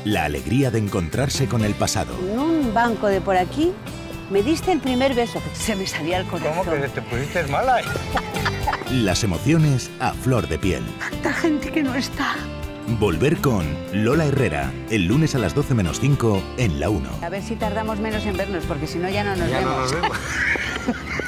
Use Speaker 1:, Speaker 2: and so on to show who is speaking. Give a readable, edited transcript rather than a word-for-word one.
Speaker 1: La alegría de encontrarse con el pasado.
Speaker 2: En un banco de por aquí me diste el primer beso. Se me salía el corazón.
Speaker 3: ¿Cómo que te pusiste mala?
Speaker 1: Las emociones a flor de piel.
Speaker 2: Tanta gente que no está.
Speaker 1: Volver con Lola Herrera, el lunes a las 12 menos 5 en La 1.
Speaker 2: A ver si tardamos menos en vernos, porque si no ya no nos
Speaker 3: Ya
Speaker 2: vemos.
Speaker 3: no nos vemos.